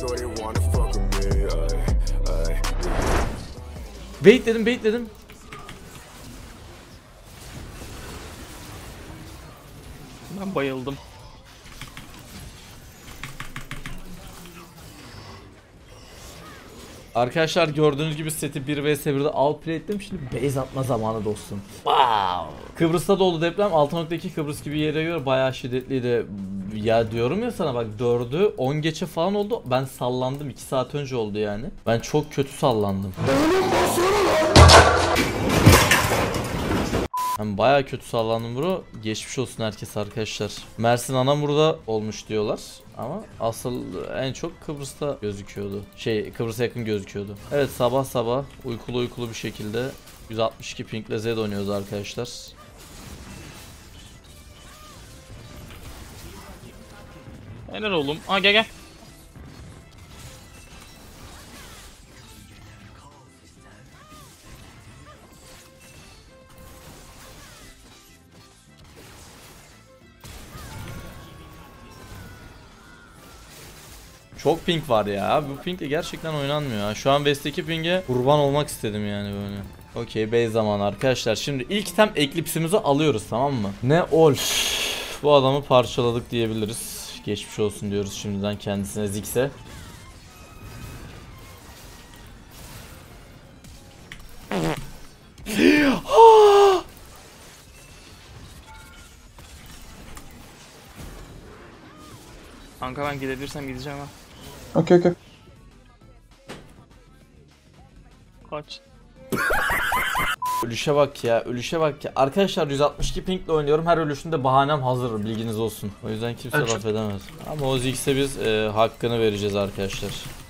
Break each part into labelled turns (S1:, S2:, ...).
S1: Baitledim.
S2: Ben bayıldım.
S1: Arkadaşlar gördüğünüz gibi seti 1 vs 1'de outplay ettim. Şimdi base atma zamanı dostum. Wow. Kıbrıs'ta da oldu deprem. 6.2 Kıbrıs gibi yere göre bayağı şiddetliydi. Ya diyorum ya sana bak 4'ü 10 geçe falan oldu. Ben sallandım 2 saat önce oldu yani. Ben çok kötü sallandım. Ben bayağı kötü sallandım bro. Geçmiş olsun herkes arkadaşlar. Mersin Anamur'da olmuş diyorlar. Ama asıl en çok Kıbrıs'ta gözüküyordu. Kıbrıs'a yakın gözüküyordu. Evet sabah uykulu bir şekilde 162 pingle Zed oynuyoruz arkadaşlar.
S2: Helal oğlum. Aa gel.
S1: Çok ping var ya. Bu pingle gerçekten oynanmıyor ya. Şu an West'teki ping'e kurban olmak istedim yani böyle. Okey base zamanı arkadaşlar. Şimdi ilk item Eclipse'imizi alıyoruz tamam mı? Ne ol. Bu adamı parçaladık diyebiliriz. Geçmiş olsun diyoruz şimdiden kendisine Ziggs'e.
S2: Kanka ben gidebilirsem gideceğim ha.
S3: Okey.
S2: Kaç.
S1: Ölüşe bak ya. Arkadaşlar 162 pingle oynuyorum. Her ölüşünde bahanem hazır bilginiz olsun. O yüzden kimse laf edemez. Ama o Ziggs'e biz hakkını vereceğiz arkadaşlar.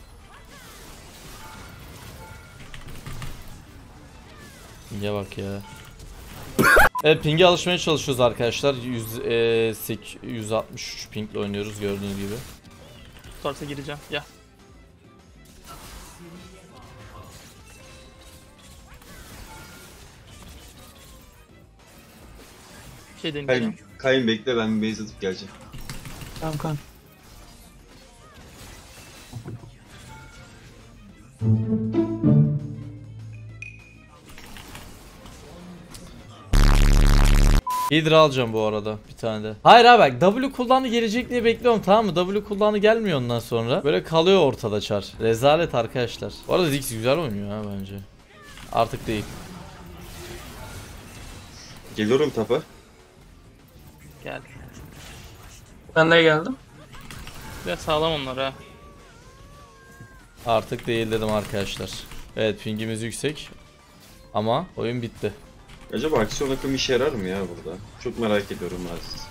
S1: Ping'e bak ya. Evet ping'e alışmaya çalışıyoruz arkadaşlar. 163 pingle oynuyoruz gördüğünüz gibi.
S2: Tutarsa gireceğim. Ya. Deneyeceğim.
S4: Kayın bekle ben bir base atıp geleceğim.
S3: Tamam kan.
S1: Hydra alacağım bu arada bir tane de. Hayır abi bak W cooldown'ı gelecek diye bekliyorum tamam mı? W cooldown'ı gelmiyor ondan sonra. Böyle kalıyor ortada çar. Rezalet arkadaşlar. Bu arada Ziggs güzel oynuyor ha bence. Artık değil.
S4: Geliyorum tapa.
S2: Gel.
S3: Ben de geldim.
S2: Biraz sağlam onlar ha.
S1: Artık değil dedim arkadaşlar. Evet pingimiz yüksek. Ama oyun bitti.
S4: Acaba aksiyon akımı işe yarar mı ya burada? Çok merak ediyorum Aziz.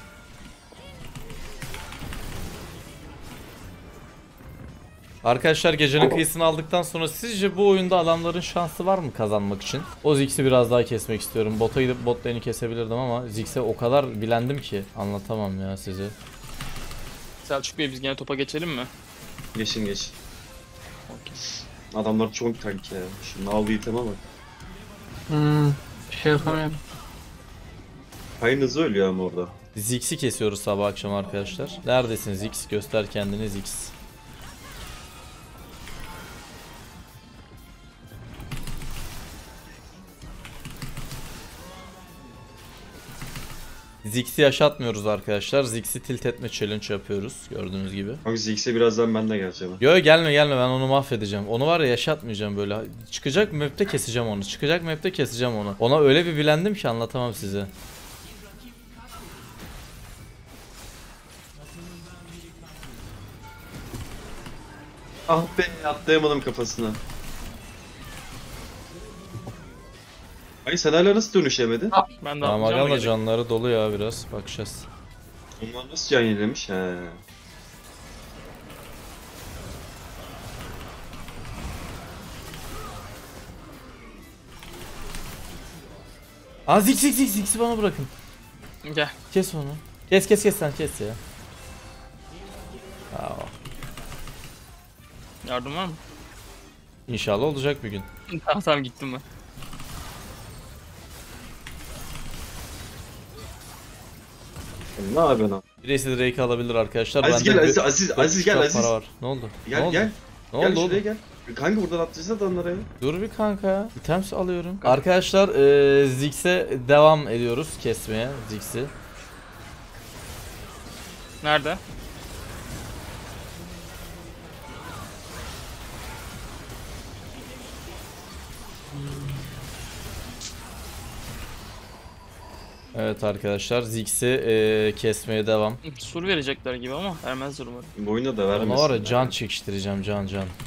S1: Arkadaşlar gecenin kıyısını aldıktan sonra sizce bu oyunda adamların şansı var mı kazanmak için? O Ziggs'i biraz daha kesmek istiyorum. Bota gidip bot lane'i kesebilirdim ama Ziggs'e o kadar bilendim ki anlatamam ya size.
S2: Selçuk Bey biz gene topa geçelim mi?
S4: Geçin.
S2: Okey.
S4: Adamlar çok tank ya. Şimdi aldığı iteme bak.
S3: Bir şey yapamıyorum.
S4: Kayın hızlı ölüyor ama orada.
S1: Ziggs'i kesiyoruz sabah akşam arkadaşlar. Neredesin Ziggs? Göster kendini Ziggs. Ziggs'i yaşatmıyoruz arkadaşlar. Ziggs'i tilt etme challenge yapıyoruz gördüğünüz gibi.
S4: Bak Ziggs'e birazdan ben de geleceğim.
S1: Yo gelme ben onu mahvedeceğim. Onu var ya yaşatmayacağım böyle. Çıkacak map'te keseceğim onu. Ona öyle bir bilendim ki anlatamam size.
S4: Ah be atlayamadım kafasına. Ay sen hala nasıl dönüşemedin?
S2: Ben de
S1: Ama
S2: atlayacağım
S1: da
S2: mı geri?
S1: canları dolu ya biraz. Bakacağız.
S4: Onlar nasıl can yenilemiş? He.
S1: Aa Ziggs'i bana bırakın.
S2: Gel.
S1: Kes onu. Kes sen kes ya. Aa,
S2: Yardım var mı?
S1: İnşallah olacak bir gün.
S2: Tamam gittim ben.
S4: Ne yapıyorsun?
S1: Birisi Drake alabilir arkadaşlar.
S4: Aziz
S1: Bende
S4: gel
S1: bir-
S4: Aziz gel
S1: çok
S4: Aziz.
S1: para var. Ne oldu? Ne
S4: Gel
S1: oldu?
S4: gel.
S1: Ne
S4: Gel
S1: oldu
S4: şuraya
S1: oğlum?
S4: gel. Kanka buradan atlayacağız da onlara ya.
S1: Dur bir kanka ya. İtems alıyorum. Arkadaşlar Ziggs'e devam ediyoruz kesmeye Ziggs'i.
S2: Nerede?
S1: Evet arkadaşlar Ziggs'i kesmeye devam.
S2: Sur verecekler gibi ama vermezler umarım.
S4: Bu oyunda da
S1: Ona
S4: vermesin.
S1: var ya can çekiştireceğim can.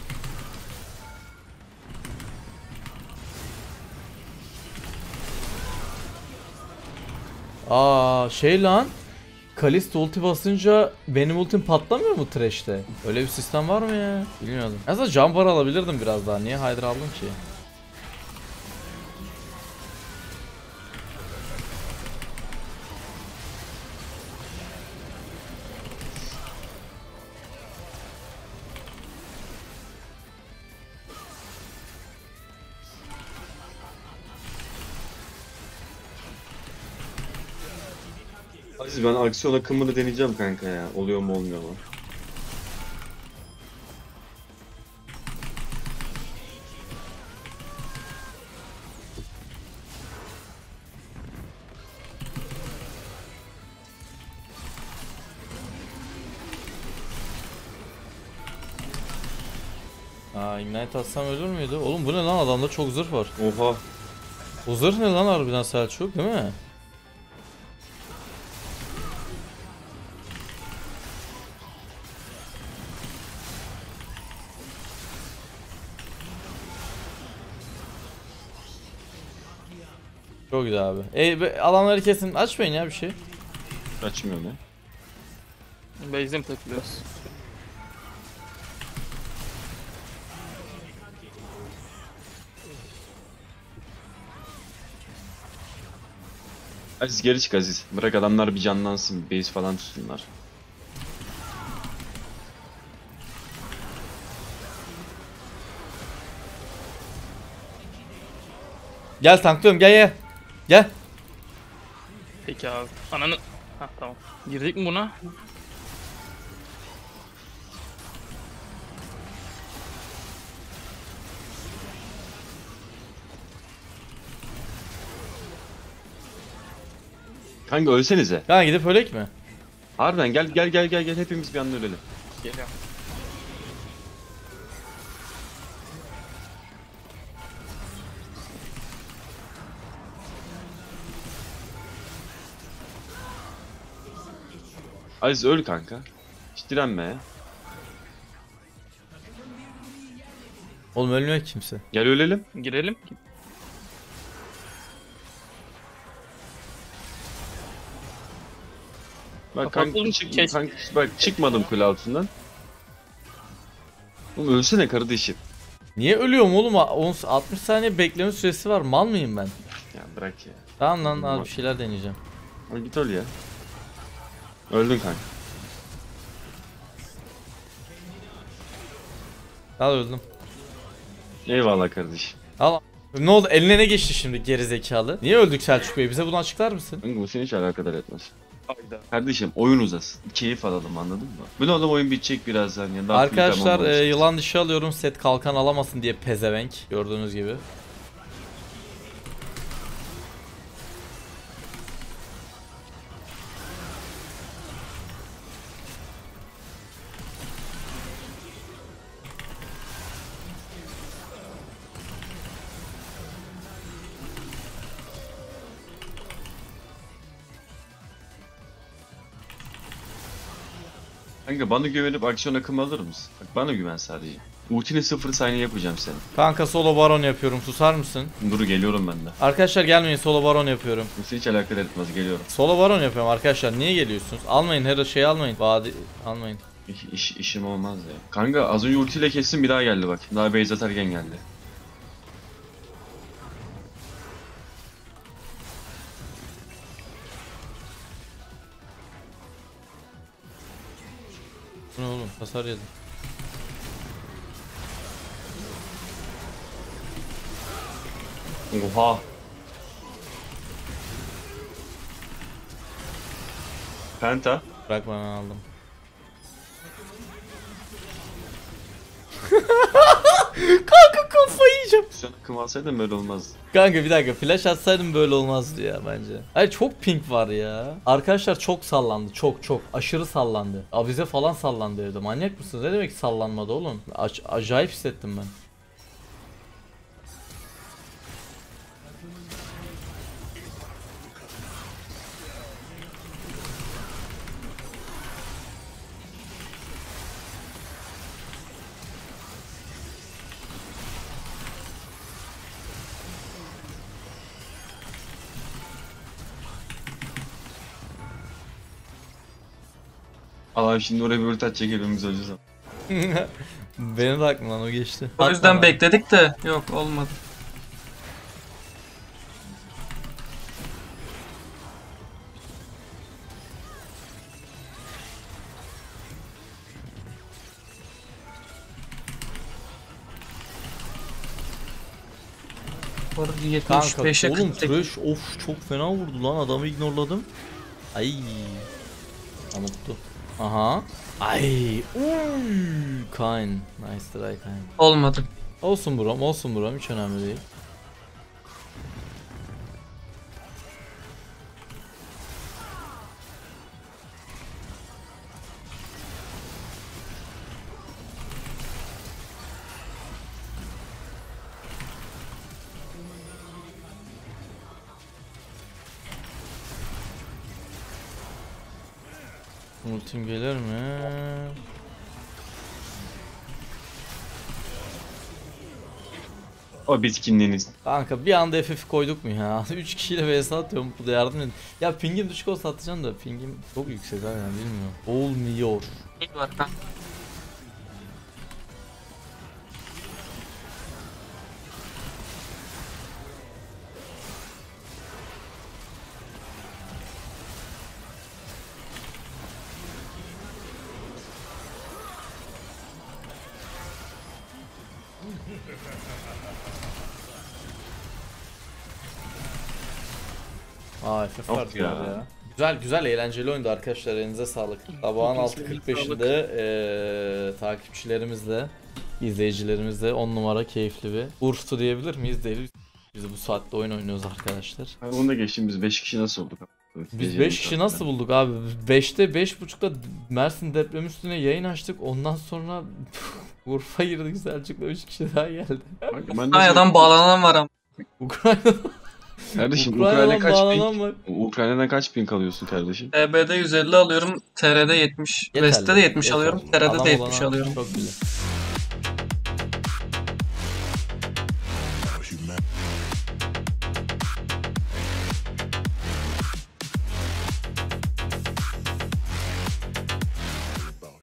S1: Aa şey lan. Kalista ulti basınca benim ultim patlamıyor mu Thresh'te? Öyle bir sistem var mı ya? Bilmiyordum. Aslında can bar alabilirdim biraz daha. Niye Hydra aldım ki?
S4: Aziz ben aksiyon akımını deneyeceğim kanka ya. Oluyor mu olmuyor mu?
S1: Aa ignite atsam ölür müydü? Oğlum bu ne lan, adamda çok zırh var.
S4: Oha.
S1: Bu zırh ne lan harbiden Selçuk, değil mi? Çok güzel abi. Alanları kesin, açmayın ya bir şey.
S4: Açmıyor ne?
S2: Base'de mi takılıyoruz?
S4: Aziz geri çık Aziz. Bırak adamlar bir canlansın. Base falan tutsunlar.
S1: Gel tanklıyorum, gel. Gel.
S2: Peki abi. Ananı... Hah tamam. Girdik mi buna?
S4: Kanka ölsenize.
S1: Kanka gidip ölek mi?
S4: Harbiden gel hepimiz bir anda ölelim.
S2: Geliyorum.
S4: Aziz öl kanka. Hiç direnme ya.
S1: Oğlum ölmüyor ki kimse.
S4: Gel ölelim.
S2: Girelim.
S4: Bak
S2: Kapatalım,
S4: kanka,
S2: kes.
S4: bak çıkmadım kule altından. Oğlum ölsene kardeşim.
S1: Niye ölüyorum oğlum? 60 saniye bekleme süresi var. Mal mıyım ben?
S4: Ya bırak ya.
S1: Tamam lan, abi bir şeyler deneyeceğim.
S4: Al git öl ya. Öldün kanka.
S1: Al öldüm.
S4: Eyvallah kardeşim.
S1: Al. Ne oldu? Eline ne geçti şimdi geri zekalı? Niye öldük Selçuk Bey? Bize bunu açıklar mısın?
S4: Kanka bu seni hiç alakadar etmez.
S2: Hayda.
S4: Kardeşim oyun uzasın. Keyif alalım, anladın mı? Bu ne oğlum, oyun bitecek birazdan ya. Daha
S1: Arkadaşlar
S4: full time olmamış.
S1: yılan dişi alıyorum, set kalkan alamasın diye pezevenk. Gördüğünüz gibi.
S4: Kanka bana güvenip aksiyon akımı alır mısın? Bak bana güven sadece. Ultini 0 saniye yapacağım seni.
S1: Kanka solo baron yapıyorum, susar mısın?
S4: Dur geliyorum ben de.
S1: Arkadaşlar gelmeyin, solo baron yapıyorum.
S4: Bu seni hiç alakadar etmez, geliyorum.
S1: Solo baron yapıyorum arkadaşlar, niye geliyorsunuz? Almayın, her şey almayın. Vadi almayın.
S4: İşim olmaz ya. Kanka az önce ultiyle kestim, bir daha geldi bak. Daha base atarken geldi.
S1: Bu ne oğlum, hasar yedim.
S4: Oha. Penta.
S1: Bırak ben aldım. Kanka kafayı yiyeceğim.
S4: Sen akım alsaydın böyle olmazdı.
S1: Kanka bir dakika flash atsaydım böyle olmazdı ya bence. Hayır çok pink var ya. Arkadaşlar çok sallandı. Çok aşırı sallandı. Avize falan sallandı evde. Manyak mısınız? Ne demek sallanmadı oğlum? Acayip hissettim ben.
S4: Allah şimdi oraya bir ulti atacak elimiz öleceğiz ama.
S1: Benim de aklımdan o geçti.
S3: O yüzden bekledik de yok olmadı. Bu arada
S1: Kanka
S3: 75'e
S1: oğlum
S3: 48.
S1: Thresh of çok fena vurdu lan, adamı ignorladım. Ay. Unuttu. Aha. Ay. Kayn. Nice try Kayn.
S3: Olmadı.
S1: Olsun brom hiç önemli değil. Ultim gelir mi?
S4: O bitkinliğiniz.
S1: Kanka bir anda FF koyduk mu ya? 3 kişiyle vs atıyorum, bu da yardım edin. Ya pingim düşük olsa atacağım da pingim çok yüksek ha, yani bilmiyorum. Olmuyor.
S3: İyi var kanka.
S1: Aa FF
S4: Of
S1: var
S4: ya.
S1: ya. Güzel eğlenceli oyundu arkadaşlar, elinize sağlık. Sabahın
S2: Hepinizin
S1: 6.45'inde takipçilerimizle, izleyicilerimizle 10 numara keyifli bir Urf'tu diyebilir miyiz? Değil. Biz bu saatte oyun oynuyoruz arkadaşlar.
S4: Abi onu da geçtim, biz 5 kişi nasıl olduk?
S1: Biz 5 kişi nasıl bulduk abi? 5'te 5.30'da Mersin deprem üstüne yayın açtık. Ondan sonra Urf'a girdik, Selçuk'la 3 kişi daha geldi.
S3: Ayadan bağlanan var ama.
S1: Ukrayna'dan
S4: Kardeşim
S1: Ukrayna'dan bağlanan var.
S4: Ukrayna'dan kaç ping alıyorsun kardeşim?
S3: TB'de 150 alıyorum, TR'de 70.
S1: Yeterli,
S3: West'te de 70
S1: yeterli.
S3: alıyorum, TR'de
S1: Adam
S3: de 70
S1: olana
S3: alıyorum.
S1: Çok güzel.